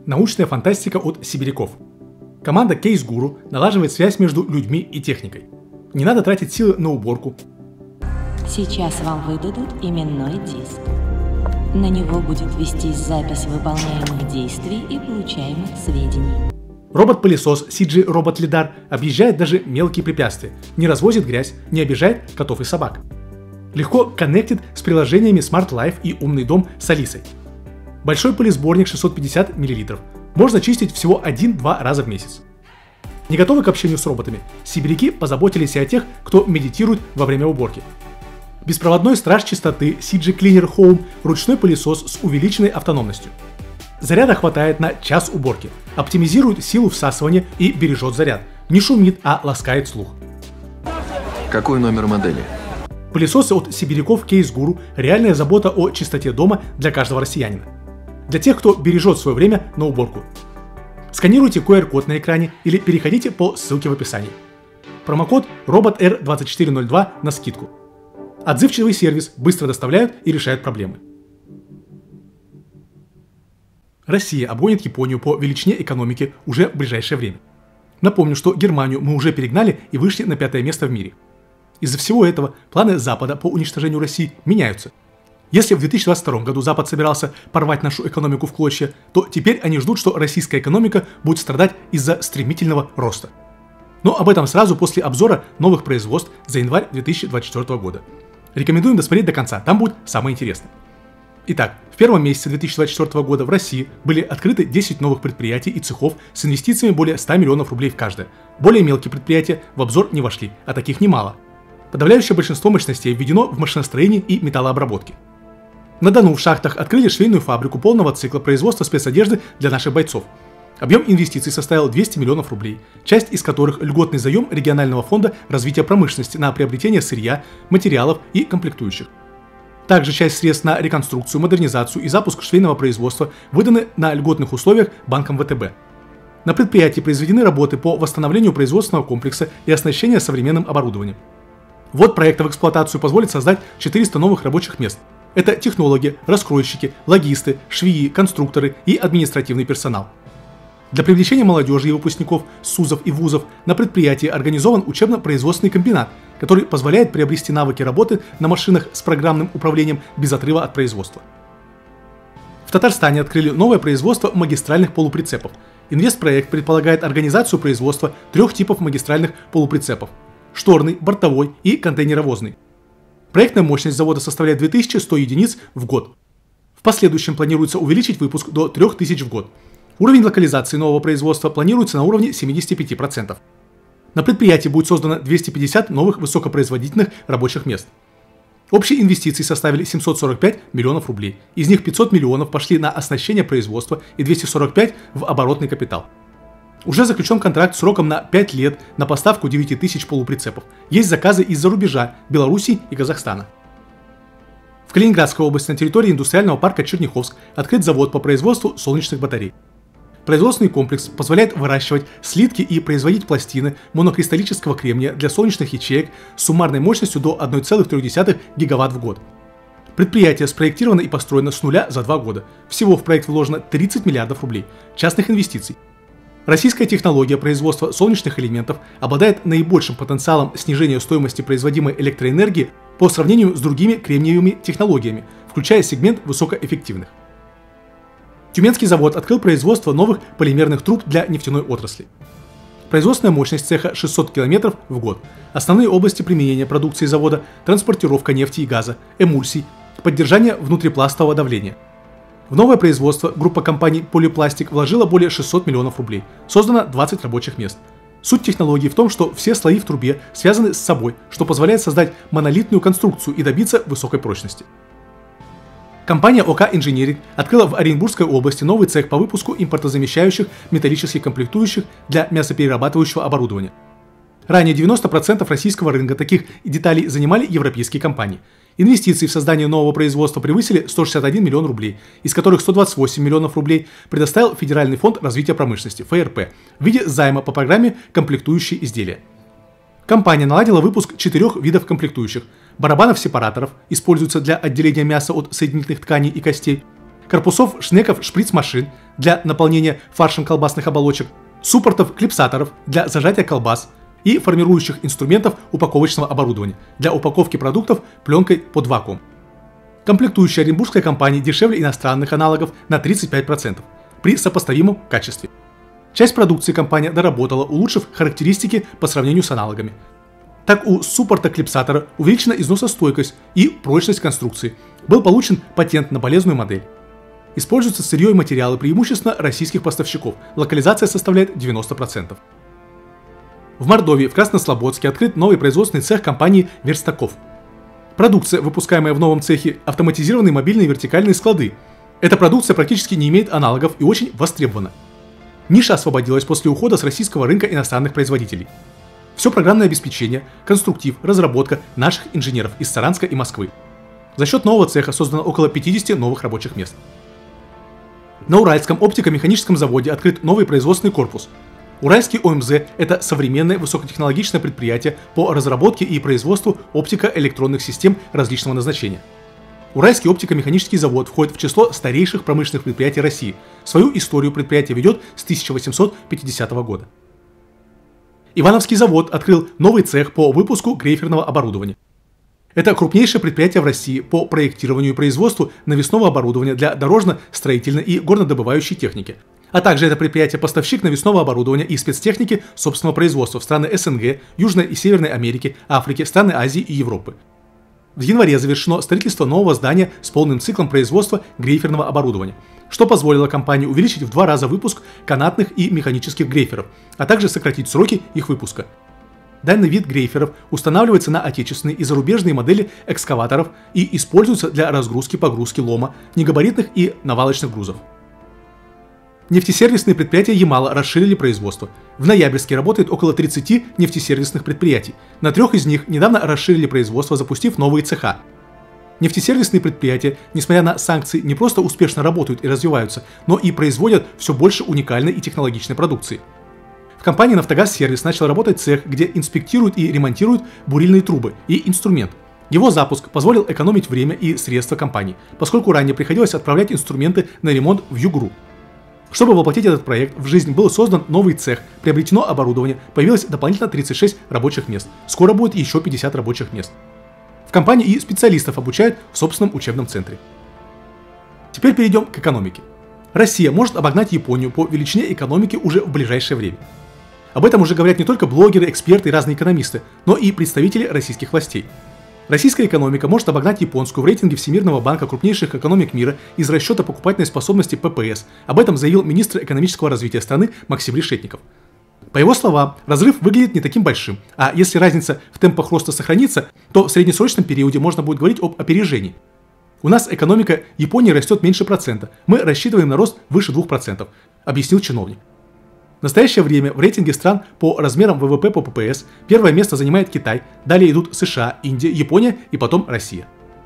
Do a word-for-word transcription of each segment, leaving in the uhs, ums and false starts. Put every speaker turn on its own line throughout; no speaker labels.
Научная фантастика от сибиряков. Команда Case Guru налаживает связь между людьми и техникой. Не надо тратить силы на уборку.
Сейчас вам выдадут именной диск. На него будет вестись запись выполняемых действий и получаемых сведений.
Робот-пылесос си джи Robot Lidar объезжает даже мелкие препятствия, не развозит грязь, не обижает котов и собак. Легко коннектит с приложениями Smart Life и Умный дом с Алисой. Большой пылесборник шестьсот пятьдесят миллилитров. Можно чистить всего один-два раза в месяц. Не готовы к общению с роботами? Сибиряки позаботились и о тех, кто медитирует во время уборки. Беспроводной страж чистоты си джи Cleaner Home – ручной пылесос с увеличенной автономностью. Заряда хватает на час уборки, оптимизирует силу всасывания и бережет заряд. Не шумит, а ласкает слух.
Какой номер модели?
Пылесосы от сибиряков Case Guru – реальная забота о чистоте дома для каждого россиянина. Для тех, кто бережет свое время на уборку. Сканируйте ку ар код на экране или переходите по ссылке в описании. Промокод робот эр двадцать четыре ноль два на скидку. Отзывчивый сервис, быстро доставляют и решают проблемы. Россия обгонит Японию по величине экономики уже в ближайшее время. Напомню, что Германию мы уже перегнали и вышли на пятое место в мире. Из-за всего этого планы Запада по уничтожению России меняются. Если в две тысячи двадцать втором году Запад собирался порвать нашу экономику в клочья, то теперь они ждут, что российская экономика будет страдать из-за стремительного роста. Но об этом сразу после обзора новых производств за январь две тысячи двадцать четвёртого года. Рекомендуем досмотреть до конца, там будет самое интересное. Итак, в первом месяце две тысячи двадцать четвёртого года в России были открыты десять новых предприятий и цехов с инвестициями более ста миллионов рублей в каждое. Более мелкие предприятия в обзор не вошли, а таких немало. Подавляющее большинство мощностей введено в машиностроении и металлообработке. На Дону в шахтах открыли швейную фабрику полного цикла производства спецодежды для наших бойцов. Объем инвестиций составил двести миллионов рублей, часть из которых льготный заем регионального фонда развития промышленности на приобретение сырья, материалов и комплектующих. Также часть средств на реконструкцию, модернизацию и запуск швейного производства выданы на льготных условиях банком вэ тэ бэ. На предприятии произведены работы по восстановлению производственного комплекса и оснащения современным оборудованием. Ввод проекта в эксплуатацию позволит создать четыреста новых рабочих мест. Это технологи, раскройщики, логисты, швеи, конструкторы и административный персонал. Для привлечения молодежи и выпускников СУЗов и вузов на предприятии организован учебно-производственный комбинат, который позволяет приобрести навыки работы на машинах с программным управлением без отрыва от производства. В Татарстане открыли новое производство магистральных полуприцепов. Инвестпроект предполагает организацию производства трех типов магистральных полуприцепов – шторный, бортовой и контейнеровозный. Проектная мощность завода составляет две тысячи сто единиц в год. В последующем планируется увеличить выпуск до трёх тысяч в год. Уровень локализации нового производства планируется на уровне семидесяти пяти процентов. На предприятии будет создано двести пятьдесят новых высокопроизводительных рабочих мест. Общие инвестиции составили семьсот сорок пять миллионов рублей. Из них пятьсот миллионов пошли на оснащение производства и двести сорок пять в оборотный капитал. Уже заключен контракт сроком на пять лет на поставку девяти тысяч полуприцепов. Есть заказы из-за рубежа, Беларуси и Казахстана. В Калининградской области на территории индустриального парка Черняховск открыт завод по производству солнечных батарей. Производственный комплекс позволяет выращивать слитки и производить пластины монокристаллического кремния для солнечных ячеек с суммарной мощностью до одной целой трёх десятых гигаватт в год. Предприятие спроектировано и построено с нуля за два года. Всего в проект вложено тридцать миллиардов рублей частных инвестиций. Российская технология производства солнечных элементов обладает наибольшим потенциалом снижения стоимости производимой электроэнергии по сравнению с другими кремниевыми технологиями, включая сегмент высокоэффективных. Тюменский завод открыл производство новых полимерных труб для нефтяной отрасли. Производственная мощность цеха шестьсот километров в год. Основные области применения продукции завода – транспортировка нефти и газа, эмульсий, поддержание внутрипластового давления. В новое производство группа компаний «Полипластик» вложила более шестисот миллионов рублей. Создано двадцать рабочих мест. Суть технологии в том, что все слои в трубе связаны с собой, что позволяет создать монолитную конструкцию и добиться высокой прочности. Компания ОК Инжиниринг открыла в Оренбургской области новый цех по выпуску импортозамещающих металлических комплектующих для мясоперерабатывающего оборудования. Ранее девяносто процентов российского рынка таких деталей занимали европейские компании. Инвестиции в создание нового производства превысили сто шестьдесят один миллион рублей, из которых сто двадцать восемь миллионов рублей предоставил Федеральный фонд развития промышленности (эф эр пэ) в виде займа по программе «Комплектующие изделия». Компания наладила выпуск четырех видов комплектующих: барабанов-сепараторов, используются для отделения мяса от соединительных тканей и костей, корпусов шнеков шприц-машин для наполнения фаршем колбасных оболочек, суппортов клипсаторов для зажатия колбас и формирующих инструментов упаковочного оборудования для упаковки продуктов пленкой под вакуум. Комплектующие оренбургской компании дешевле иностранных аналогов на тридцать пять процентов при сопоставимом качестве. Часть продукции компания доработала, улучшив характеристики по сравнению с аналогами. Так у суппорта клипсатора увеличена износостойкость и прочность конструкции. Был получен патент на полезную модель. Используются сырье и материалы преимущественно российских поставщиков. Локализация составляет девяносто процентов. В Мордовии, в Краснослободске, открыт новый производственный цех компании Верстаков. Продукция, выпускаемая в новом цехе, автоматизированные мобильные вертикальные склады. Эта продукция практически не имеет аналогов и очень востребована. Ниша освободилась после ухода с российского рынка иностранных производителей. Все программное обеспечение, конструктив, разработка наших инженеров из Саранска и Москвы. За счет нового цеха создано около пятидесяти новых рабочих мест. На Уральском оптико-механическом заводе открыт новый производственный корпус. Уральский ОМЗ – это современное высокотехнологичное предприятие по разработке и производству оптико-электронных систем различного назначения. Уральский оптико-механический завод входит в число старейших промышленных предприятий России. Свою историю предприятие ведет с тысяча восемьсот пятидесятого года. Ивановский завод открыл новый цех по выпуску грейферного оборудования. Это крупнейшее предприятие в России по проектированию и производству навесного оборудования для дорожно-строительной и горнодобывающей техники. А также это предприятие-поставщик навесного оборудования и спецтехники собственного производства в страны СНГ, Южной и Северной Америки, Африки, страны Азии и Европы. В январе завершено строительство нового здания с полным циклом производства грейферного оборудования, что позволило компании увеличить в два раза выпуск канатных и механических грейферов, а также сократить сроки их выпуска. Данный вид грейферов устанавливается на отечественные и зарубежные модели экскаваторов и используется для разгрузки-погрузки лома, негабаритных и навалочных грузов. Нефтесервисные предприятия Ямала расширили производство. В Ноябрьске работает около тридцати нефтесервисных предприятий. На трех из них недавно расширили производство, запустив новые цеха. Нефтесервисные предприятия, несмотря на санкции, не просто успешно работают и развиваются, но и производят все больше уникальной и технологичной продукции. В компании «Нафтогаз-сервис» начал работать цех, где инспектируют и ремонтируют бурильные трубы и инструмент. Его запуск позволил экономить время и средства компании, поскольку ранее приходилось отправлять инструменты на ремонт в Югру. Чтобы воплотить этот проект в жизнь, был создан новый цех, приобретено оборудование, появилось дополнительно тридцать шесть рабочих мест. Скоро будет еще пятьдесят рабочих мест. В компании и специалистов обучают в собственном учебном центре. Теперь перейдем к экономике. Россия может обогнать Японию по величине экономики уже в ближайшее время. Об этом уже говорят не только блогеры, эксперты и разные экономисты, но и представители российских властей. Российская экономика может обогнать японскую в рейтинге Всемирного банка крупнейших экономик мира из расчета покупательной способности ППС. Об этом заявил министр экономического развития страны Максим Решетников. По его словам, разрыв выглядит не таким большим, а если разница в темпах роста сохранится, то в среднесрочном периоде можно будет говорить об опережении. У нас экономика Японии растет меньше процента, мы рассчитываем на рост выше двух процентов, объяснил чиновник. В настоящее время в рейтинге стран по размерам ВВП по ППС первое место занимает Китай, далее идут США, Индия, Япония и потом Россия.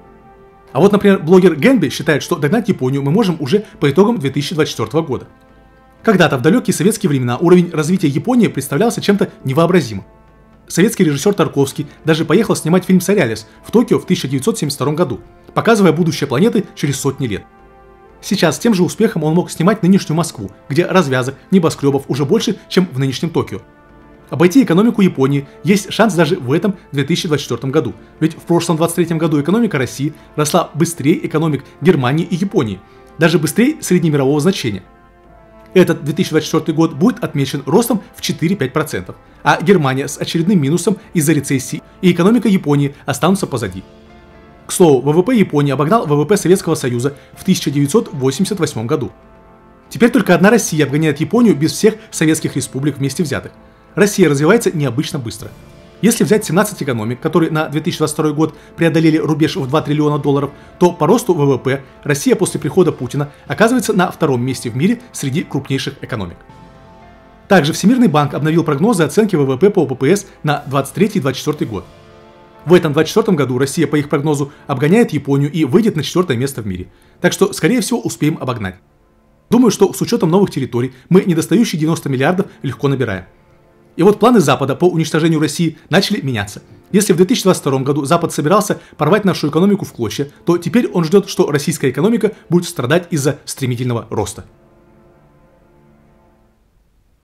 А вот, например, блогер Генби считает, что догнать Японию мы можем уже по итогам две тысячи двадцать четвёртого года. Когда-то в далекие советские времена уровень развития Японии представлялся чем-то невообразимым. Советский режиссер Тарковский даже поехал снимать фильм «Сорялес» в Токио в тысяча девятьсот семьдесят втором году, показывая будущее планеты через сотни лет. Сейчас с тем же успехом он мог снимать нынешнюю Москву, где развязок, небоскребов уже больше, чем в нынешнем Токио. Обойти экономику Японии есть шанс даже в этом две тысячи двадцать четвёртом году, ведь в прошлом двадцать третьем году экономика России росла быстрее экономик Германии и Японии, даже быстрее среднемирового значения. Этот две тысячи двадцать четвёртый год будет отмечен ростом в четыре-пять процентов, а Германия с очередным минусом из-за рецессии и экономика Японии останутся позади. К слову, ВВП Японии обогнал ВВП Советского Союза в тысяча девятьсот восемьдесят восьмом году. Теперь только одна Россия обгоняет Японию без всех советских республик вместе взятых. Россия развивается необычно быстро. Если взять семнадцать экономик, которые на две тысячи двадцать второй год преодолели рубеж в два триллиона долларов, то по росту ВВП Россия после прихода Путина оказывается на втором месте в мире среди крупнейших экономик. Также Всемирный банк обновил прогнозы оценки ВВП по ППС на двадцать третий - двадцать четвёртый год. В этом двадцать четвёртом году Россия, по их прогнозу, обгоняет Японию и выйдет на четвертое место в мире. Так что, скорее всего, успеем обогнать. Думаю, что с учетом новых территорий мы недостающие девяносто миллиардов легко набираем. И вот планы Запада по уничтожению России начали меняться. Если в две тысячи двадцать втором году Запад собирался порвать нашу экономику в клочья, то теперь он ждет, что российская экономика будет страдать из-за стремительного роста.